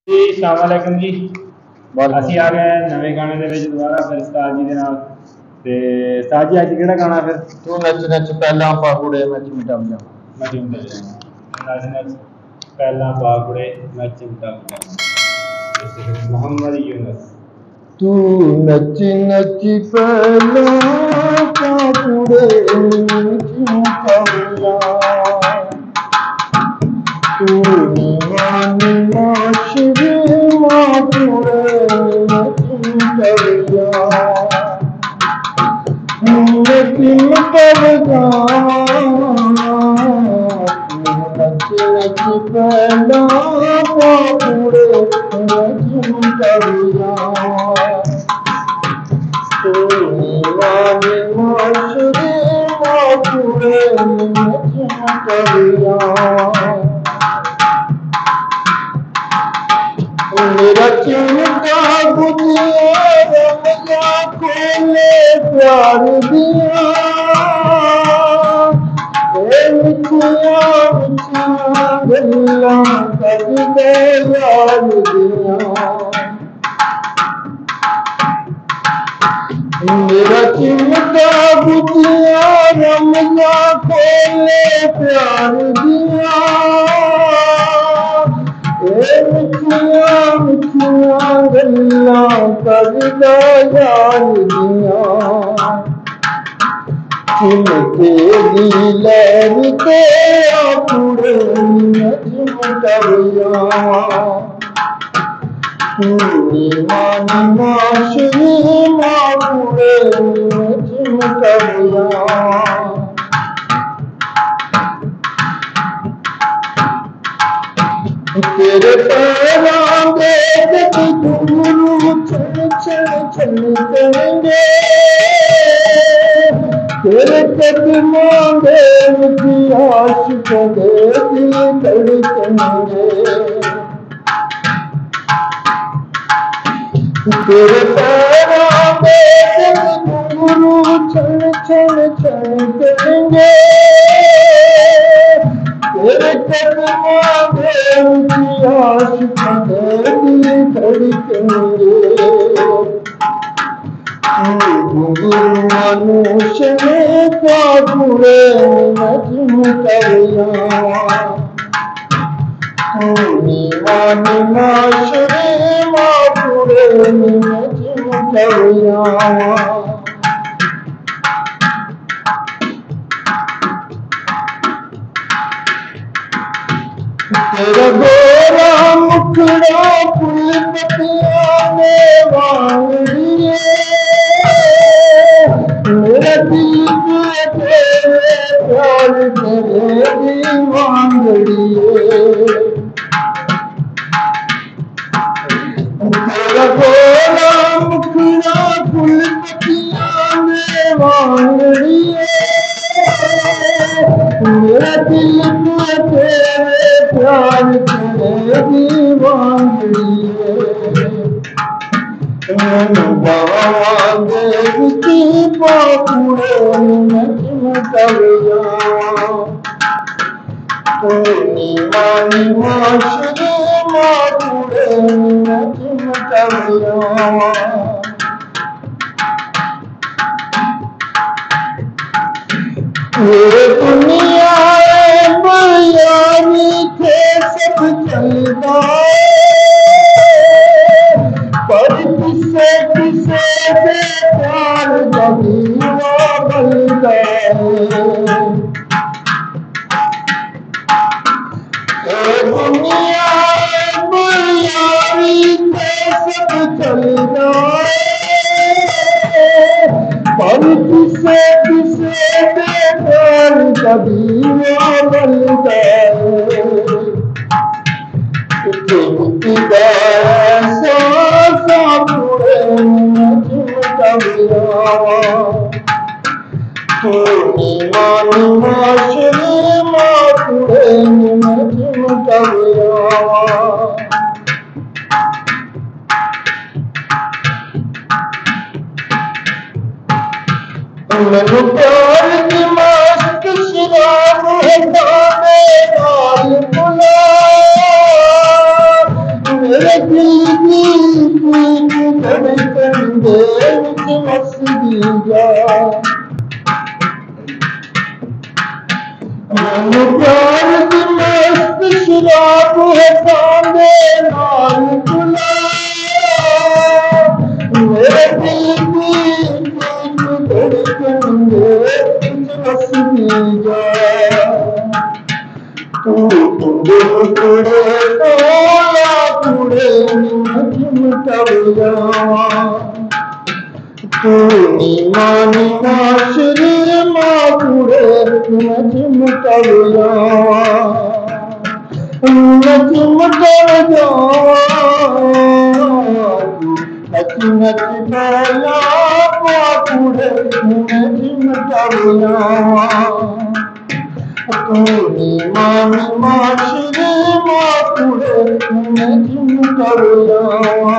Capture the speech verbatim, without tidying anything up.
जी अस्सलाम वालेकुम जी। ਅਸੀਂ ਆ ਗਏ ਨਵੇਂ ਗਾਣੇ ਦੇ ਵਿੱਚ ਦੁਬਾਰਾ ਫਿਰ ਉਸਤਾਦ ਜੀ ਦੇ ਨਾਲ। ਤੇ ਉਸਤਾਦ ਜੀ ਅੱਜ ਕਿਹੜਾ ਗਾਣਾ ਫਿਰ? ਤੂੰ ਨੱਚ ਨੱਚ ਪਹਿਲਾਂ ਪਾ ਕੁੜੇ ਮੈਂ ਚਿਮਟਾ ਵਜਾਵਾਂ। ਮੈਂ ਚਿਮਟਾ ਵਜਾਵਾਂ। ਨੱਚ ਨੱਚ ਪਹਿਲਾਂ ਪਾ ਕੁੜੇ ਮੈਂ ਚਿਮਟਾ ਵਜਾਵਾਂ। मोहम्मद यूनुस। तू नच नच पहिला पा कुड़े चिमटा वजावां। तू मान माशरे मां कुड़े चिमटा वजावां। मैं चिमटा वजावां। नच नच पहिला पा कुड़े चिमटा वजावां। तू मान माशरे मां कुड़े चिमटा वजावां। मेरा चिमटा बुझिया रमजा खोले प्यार दिया। ए मिठिया मिठिया गल्लां करदे यार दिया। मेरा चिमटा बुझिया रमजा खोले प्यार दिया। मिठिया मिठिया गल्लां करदा यार दिया। चिमटे दी लहर ते कुड़े मैं चिमटा वजावां। तू मान माशरे मां कुड़े मैं चिमटा वजावां। तेरे पैरां दे घुंघरू छन छन छन करेंगे। तेरे कदमां दे विच आशिकां दे दिल धड़कनेंगे। तेरे पैरां दे घुंघरू छन छन छन करेंगे। तेरे कदमां दे विच आशिकां दे दिल धड़कनेंगे। घुंघरू मानुष ने पा कुड़े मैं चिमटा वजावां। तू मान माशरे मां कुड़े मैं चिमटा वजावां। तेरा गोरा मुखड़ा फूल पतियां ने वांगड़िए। मेरा दिल तेरे प्यार तेरे दीवानड़िए। तेरा गोरा मुखड़ा फूल पतियां ने वांगड़िए। मेरा दिल तेरे प्यार तेरे दीवानड़िए। मैनू बावां दे विच पा कुड़े मैं चिमटा वजावां। तू मान माशरे मां कुड़े मैं चिमटा वजावां। ये दुनिया बयानी थे सब चलता। पर किसे किसे से प्यार का दीवा बनता है। दुनिया बयानी थे सब चलता। पर किसे किसे से प्यार का दीवा बनता है। कुड़े मैं चिमटा वजावां। तू मान माशरे मां कुड़े मैं चिमटा वजावां। मैनू प्यार की मस्त शराब है गाने नाल बुला। मेरे मुंडे विच वसदी जा मैनू प्यार दी मस्त शराब है तांदे नाल गुलाब मेरे दिल दी धड़कन दे विच वसदी जा तू कुड़े कुड़े तोला कुड़े चिमटवया तू नीमा नीमा शरीर मां कुड़े चिमटवया चिमटवया नच नच बोला मां कुड़े चिमटवया तूनी मानी माशरे माँ कुड़े चिमटवया